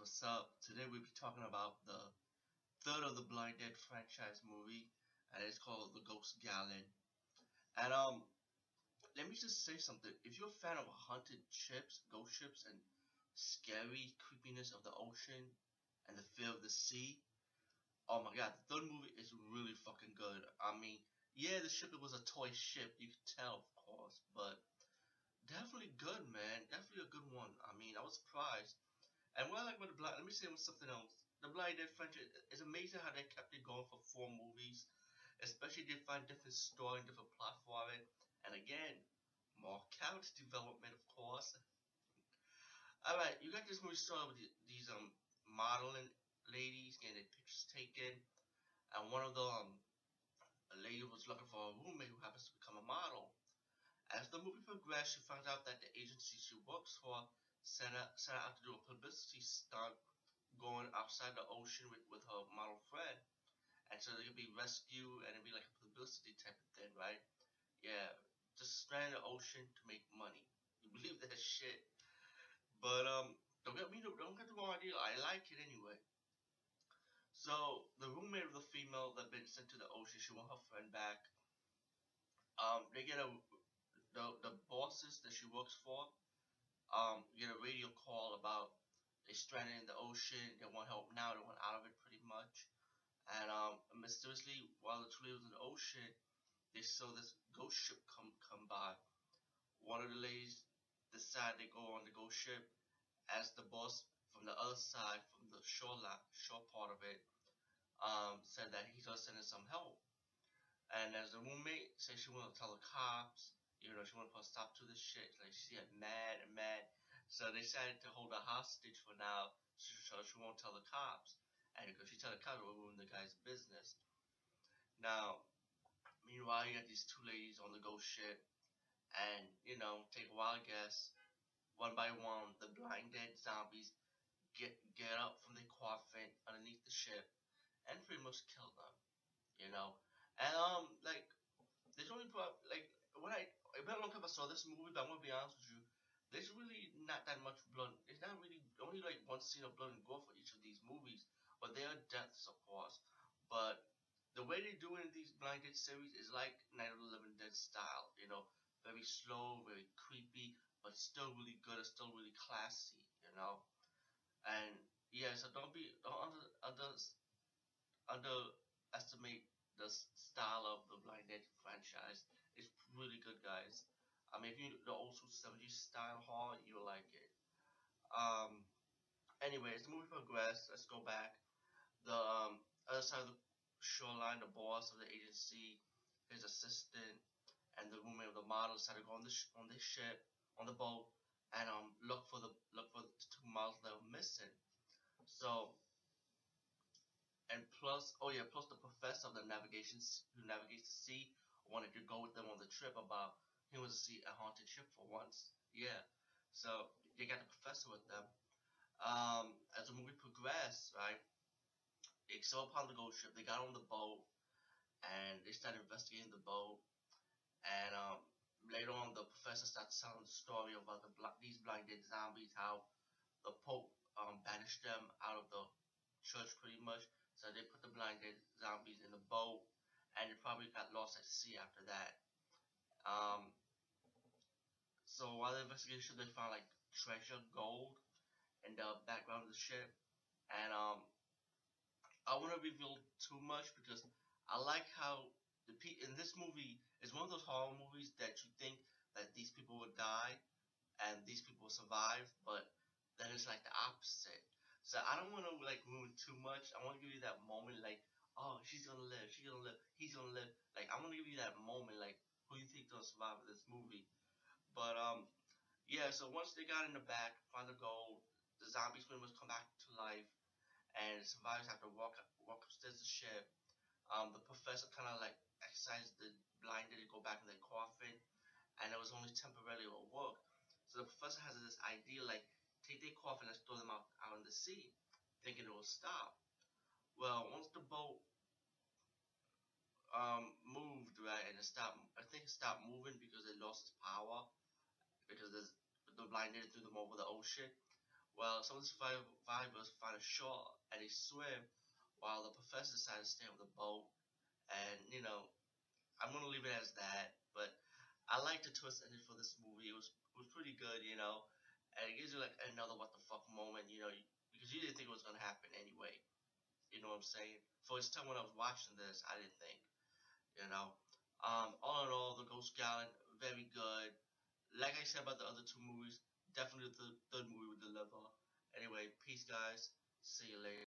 what's up? Today we'll be talking about the third of the Blind Dead franchise movie, and it's called The Ghost Gallon. And let me just say something. If you're a fan of haunted ships, ghost ships, and scary creepiness of the ocean and the fear of the sea, oh my god, the third movie is really fucking good. I mean, yeah, the ship it was a toy ship, you could tell, of course, but definitely good, man. Definitely a good one. I mean, I was surprised. And what I like about the Blind, let me say something else. The Blind Dead franchise, it's amazing how they kept it going for four movies. Especially they find different story and different plot for it. And again, more character development, of course. All right, you got this movie started with these modeling ladies getting their pictures taken, and one of the lady was looking for a roommate who happens to become a model. As the movie progressed, she finds out that the agency she works for sent her out to do a publicity stunt going outside the ocean with her model friend. And so they could be rescued and it'd be like a publicity type of thing, right? Yeah, just strand the ocean to make money. You believe that shit? But don't get the wrong idea. I like it anyway. So the roommate of the female that been sent to the ocean, she want her friend back. They get the bosses that she works for get a radio call about they stranded in the ocean. They want help now. They want out of it pretty much. And mysteriously, while the two ladies was in the ocean, they saw this ghost ship come by. One of the ladies decide they go on the ghost ship as the boss from the other side, from the shore part of it, said that he's gonna send in some help. And as the roommate said she wanted to tell the cops, she wanted to put a stop to this shit. Like she got mad and mad. So they decided to hold her hostage for now so she won't tell the cops. And because she tell the cops, it will ruin the guy's business. Now, meanwhile, you got these two ladies on the ghost ship, and take a wild guess. One by one, the blind dead zombies get up from their coffin underneath the ship and pretty much kill them. You know, and like there's only like when it's been a long time I saw this movie, but I'm gonna be honest with you. There's really not that much blood. It's not really only like one scene of blood and gore for each of these movies, but there are deaths, of course. But the way they do it in these Blind Dead series is like Night of the Living Dead style. Very slow, very creepy, but still really good. It's still really classy. And yeah, so don't underestimate the style of the Blind Dead franchise. It's really good, guys. I mean, if you the old school 70s style horror, you'll like it. Um, anyway, as the movie progressed, let's go back. The other side of the shoreline, the boss of the agency, his assistant, and the roommate of the model decided to go on this ship, on the boat, and look for the two models that were missing. So plus the professor of the navigation who navigates the sea wanted to go with them on the trip about he wants to see a haunted ship for once. Yeah, so they got the professor with them. As the movie progressed, right, they saw upon the ghost ship. They got on the boat and they started investigating the boat. And later on, the professor started telling the story about these blinded zombies, how the Pope banished them out of the church pretty much. So they put the blinded zombies in the boat, and they probably got lost at sea after that. Um, so while the investigation, they found like treasure, gold, in the background of the ship. And I won't reveal too much because I like how in this movie is one of those horror movies that you think that these people would die and these people survive, but then it's like the opposite. So I don't want to like ruin too much. I want to give you that moment, like, oh, she's gonna live, he's gonna live. Like I want to give you that moment, like, who you think gonna survive in this movie? But yeah. So once they got in the back, find the gold, the zombies pretty much come back to life, and the survivors have to walk upstairs the ship. The professor kind of like exercised the blinded to go back in their coffin, and it was only temporarily at work. So the professor has this idea like take their coffin and throw them out in the sea, thinking it will stop. Well, once the boat moved right and it stopped, I think it stopped moving because it lost its power because the blind didn't threw them over the ocean. Well, some of the survivors find a shore and they swim, while the professor decided to stay on the boat. And I'm gonna leave it as that. But I like the twist ending for this movie. It was pretty good, and it gives you like another what the fuck moment, because you didn't think it was gonna happen anyway. You know what I'm saying? For its time when I was watching this, I didn't think, you know. All in all, The Ghost Gallon, very good. Like I said about the other two movies, definitely the third movie would deliver. Anyway, peace, guys. See you later.